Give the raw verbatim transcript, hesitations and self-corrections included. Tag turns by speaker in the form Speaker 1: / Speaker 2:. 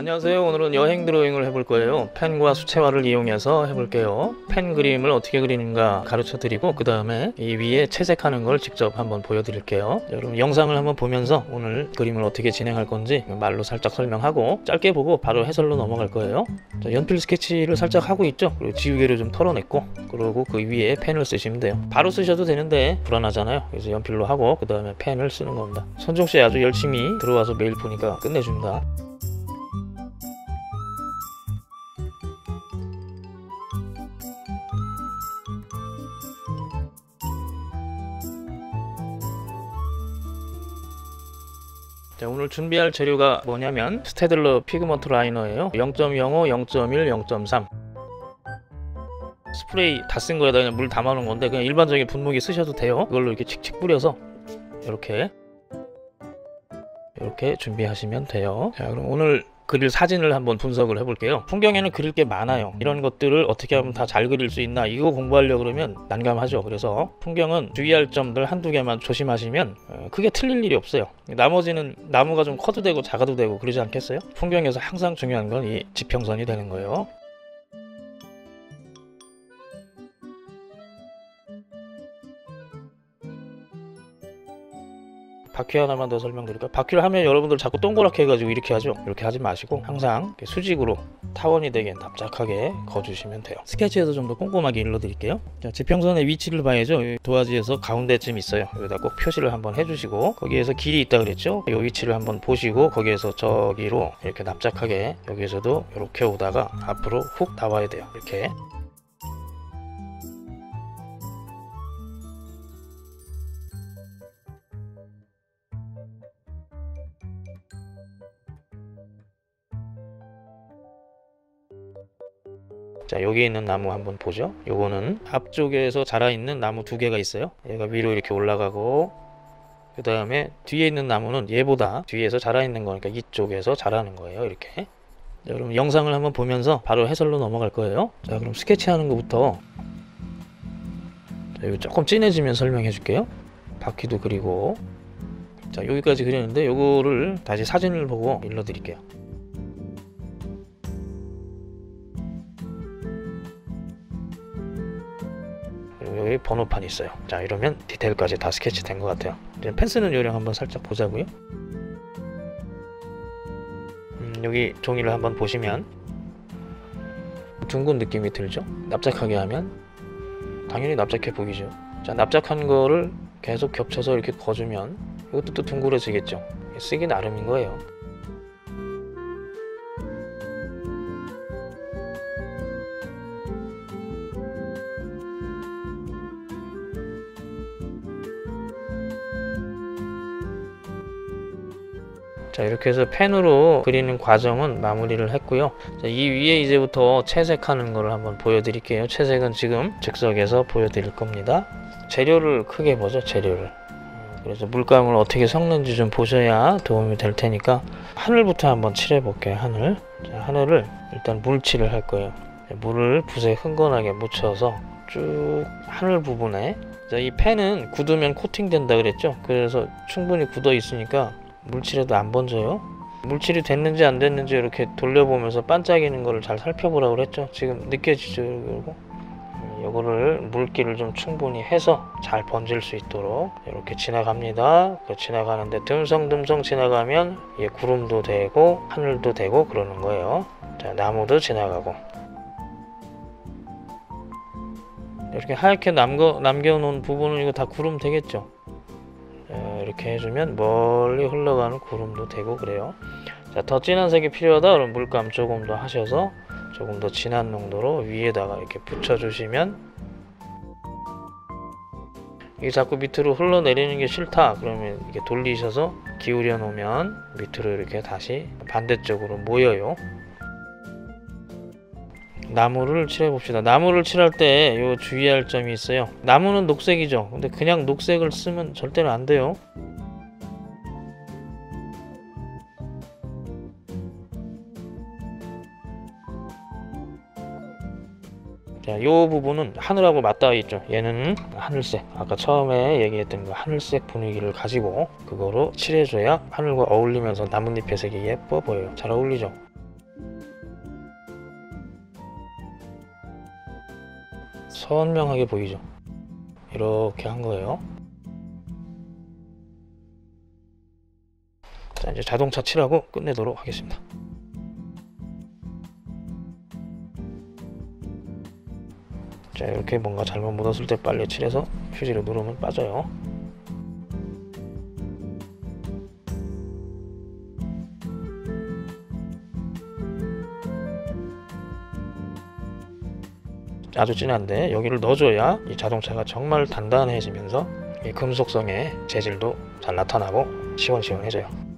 Speaker 1: 안녕하세요. 오늘은 여행 드로잉을 해볼 거예요. 펜과 수채화를 이용해서 해볼게요. 펜 그림을 어떻게 그리는가 가르쳐 드리고 그 다음에 이 위에 채색하는 걸 직접 한번 보여드릴게요. 여러분 영상을 한번 보면서 오늘 그림을 어떻게 진행할 건지 말로 살짝 설명하고 짧게 보고 바로 해설로 넘어갈 거예요. 자, 연필 스케치를 살짝 하고 있죠. 그리고 지우개를 좀 털어냈고 그리고 그 위에 펜을 쓰시면 돼요. 바로 쓰셔도 되는데 불안하잖아요. 그래서 연필로 하고 그 다음에 펜을 쓰는 겁니다. 선종씨 아주 열심히 들어와서 매일 보니까 끝내줍니다. 자, 오늘 준비할 재료가 뭐냐면 스테들러 피그먼트 라이너예요. 영 점 영오, 영 점 일, 영 점 삼 스프레이 다 쓴 거에다 그냥 물 담아 놓은 건데 그냥 일반적인 분무기 쓰셔도 돼요. 이걸로 이렇게 칙칙 뿌려서 이렇게 이렇게 준비하시면 돼요. 자, 그럼 오늘 그릴 사진을 한번 분석을 해볼게요. 풍경에는 그릴 게 많아요. 이런 것들을 어떻게 하면 다 잘 그릴 수 있나 이거 공부하려고 그러면 난감하죠. 그래서 풍경은 주의할 점들 한두 개만 조심하시면 크게 틀릴 일이 없어요. 나머지는 나무가 좀 커도 되고 작아도 되고 그러지 않겠어요? 풍경에서 항상 중요한 건 이 지평선이 되는 거예요. 바퀴 하나만 더 설명드릴까요? 바퀴를 하면 여러분들 자꾸 동그랗게 해가지고 이렇게 하죠. 이렇게 하지 마시고 항상 수직으로 타원이 되게 납작하게 거주시면 돼요. 스케치에서 좀 더 꼼꼼하게 일러드릴게요. 자, 지평선의 위치를 봐야죠. 도화지에서 가운데쯤 있어요. 여기다 꼭 표시를 한번 해주시고 거기에서 길이 있다 그랬죠. 이 위치를 한번 보시고 거기에서 저기로 이렇게 납작하게 여기에서도 이렇게 오다가 앞으로 훅 나와야 돼요. 이렇게. 자, 여기 있는 나무 한번 보죠. 요거는 앞쪽에서 자라있는 나무 두 개가 있어요. 얘가 위로 이렇게 올라가고 그 다음에 뒤에 있는 나무는 얘보다 뒤에서 자라있는 거니까 이쪽에서 자라는 거예요. 이렇게. 자, 그럼 영상을 한번 보면서 바로 해설로 넘어갈 거예요. 자, 그럼 스케치하는 것부터 자, 이거 조금 진해지면 설명해 줄게요. 바퀴도 그리고 자, 여기까지 그리는데 요거를 다시 사진을 보고 일러 드릴게요. 여기 번호판이 있어요. 자, 이러면 디테일까지 다 스케치 된 것 같아요. 이제 펜 쓰는 요령 한번 살짝 보자고요. 음, 여기 종이를 한번 보시면 둥근 느낌이 들죠? 납작하게 하면 당연히 납작해 보이죠. 자, 납작한 거를 계속 겹쳐서 이렇게 거주면 이것도 또 둥그러지겠죠. 쓰기 나름인 거예요. 자, 이렇게 해서 펜으로 그리는 과정은 마무리를 했고요. 자, 이 위에 이제부터 채색하는 거를 한번 보여드릴게요. 채색은 지금 즉석에서 보여드릴 겁니다. 재료를 크게 보죠. 재료를. 그래서 물감을 어떻게 섞는지 좀 보셔야 도움이 될 테니까 하늘부터 한번 칠해 볼게요. 하늘. 자, 하늘을 일단 물칠을 할 거예요. 물을 붓에 흥건하게 묻혀서 쭉 하늘 부분에 자, 이 펜은 굳으면 코팅된다 그랬죠. 그래서 충분히 굳어 있으니까 물칠해도 안 번져요. 물칠이 됐는지 안 됐는지 이렇게 돌려보면서 반짝이는 거를 잘 살펴보라고 그랬죠. 지금 느껴지죠. 그리고 이거를 물기를 좀 충분히 해서 잘 번질 수 있도록 이렇게 지나갑니다. 그 지나가는데 듬성듬성 지나가면 예, 구름도 되고 하늘도 되고 그러는 거예요. 자, 나무도 지나가고 이렇게 하얗게 남겨, 남겨놓은 부분은 이거 다 구름 되겠죠. 이렇게 해주면 멀리 흘러가는 구름도 되고 그래요. 자, 더 진한 색이 필요하다 그럼 물감 조금 더 하셔서 조금 더 진한 농도로 위에다가 이렇게 붙여주시면 이게 자꾸 밑으로 흘러내리는 게 싫다 그러면 이렇게 돌리셔서 기울여 놓으면 밑으로 이렇게 다시 반대쪽으로 모여요. 나무를 칠해 봅시다. 나무를 칠할 때 요 주의할 점이 있어요. 나무는 녹색이죠. 근데 그냥 녹색을 쓰면 절대로 안 돼요. 자, 요 부분은 하늘하고 맞닿아 있죠. 얘는 하늘색, 아까 처음에 얘기했던 그 하늘색 분위기를 가지고 그거로 칠해줘야 하늘과 어울리면서 나뭇잎의 색이 예뻐 보여요. 잘 어울리죠? 선명하게 보이죠. 이렇게 한 거예요. 자, 이제 자동차 칠하고 끝내도록 하겠습니다. 자, 이렇게 뭔가 잘못 묻었을 때 빨리 칠해서 휴지를 누르면 빠져요. 아주 진한데 여기를 넣어줘야 이 자동차가 정말 단단해지면서 이 금속성의 재질도 잘 나타나고 시원시원해져요.